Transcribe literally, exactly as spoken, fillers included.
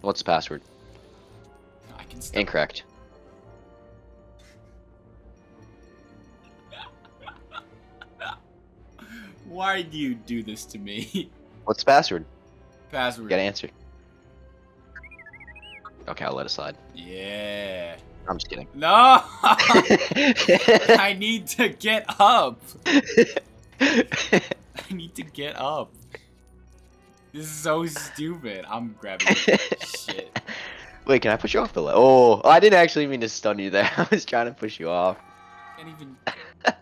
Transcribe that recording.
What's the password? I can still... Incorrect. Why do you do this to me? What's the password? Password. You gotta answer. Okay, I'll let it slide. Yeah. I'm just kidding. No! I need to get up. I need to get up. This is so stupid. I'm grabbing it. Shit. Wait, can I push you off the ledge? Oh, I didn't actually mean to stun you there. I was trying to push you off. Can't even...